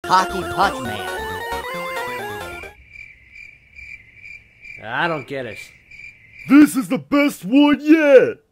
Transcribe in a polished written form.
Hockey Puck Man. I don't get it. This is the best one yet!